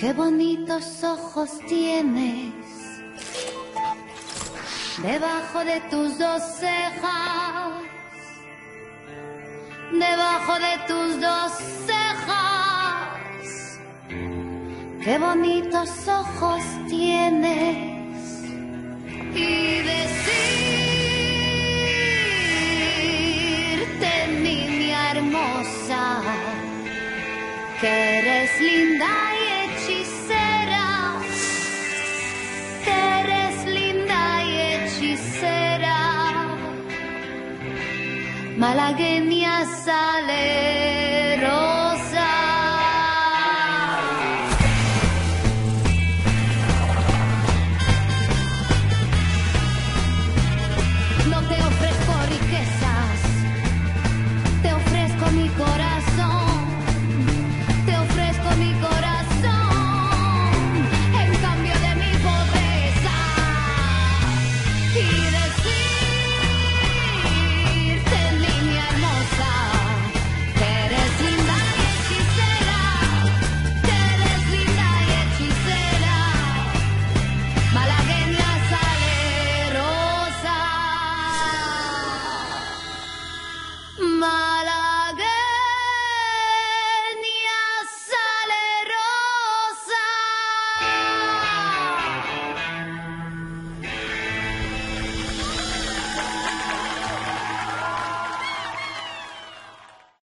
Qué bonitos ojos tienes debajo de tus dos cejas, debajo de tus dos cejas. Qué bonitos ojos tienes y decirte, niña hermosa, que eres linda y hechicera, que eres linda y hechicera, malagueña sale